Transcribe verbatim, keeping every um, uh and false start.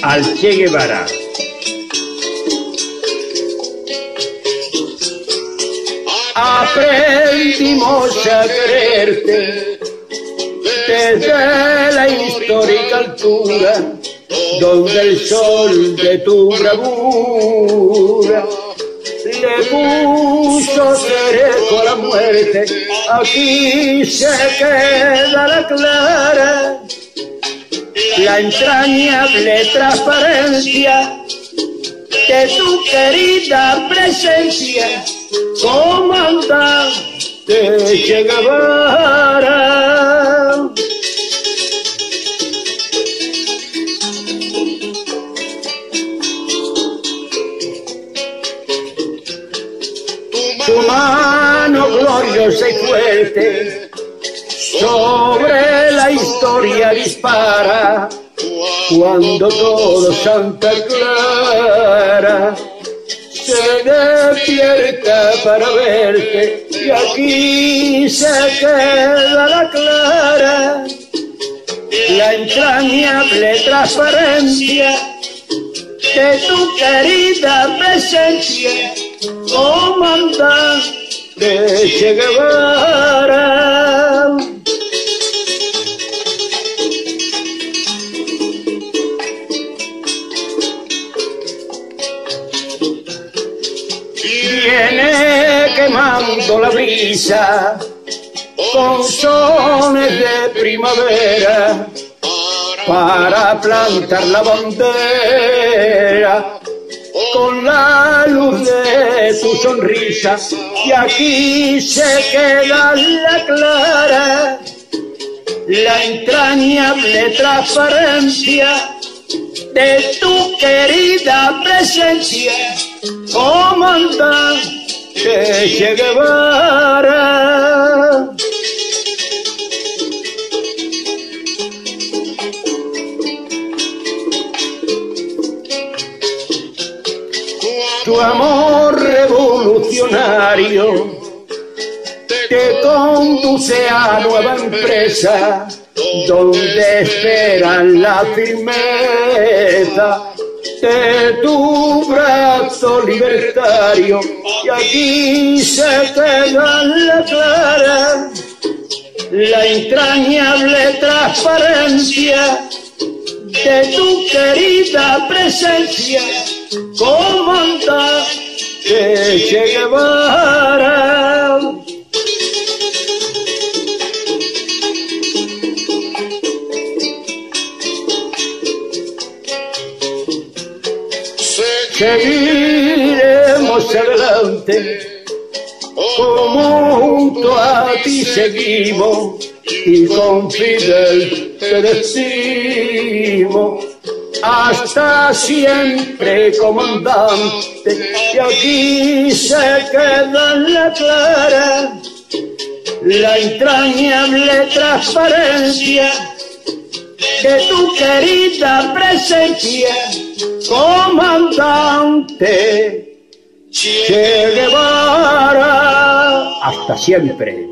al Che Guevara. Aprendimos a quererte desde la histórica altura, donde el sol de tu bravura le puso seco a la muerte. Aquí se queda la clara, la entrañable transparencia de tu querida presencia, comandante Che Guevara. Tu mano gloriosa y fuerte sobre la historia dispara, cuando todo Santa Clara se despierta para verte, y aquí se queda la clara, la entrañable transparencia de tu querida presencia, comandante Che Guevara. Viene quemando la brisa con sones de primavera para plantar la bandera con la luz de tu sonrisa, y aquí se queda la clara, la entrañable transparencia de tu querida presencia, comandante Che Guevara. Tu amor revolucionario te conduce a nueva empresa, donde esperan la firmeza de tu brazo libertario, y aquí se queda la clara, la entrañable transparencia de tu querida presencia, comandante Che Guevara. Seguiremos adelante, como junto a ti seguimos, y con Fidel te decimos: hasta siempre, comandante. Y aquí se queda la clara, la entrañable transparencia de tu querida presencia, comandante Che Guevara. Hasta siempre.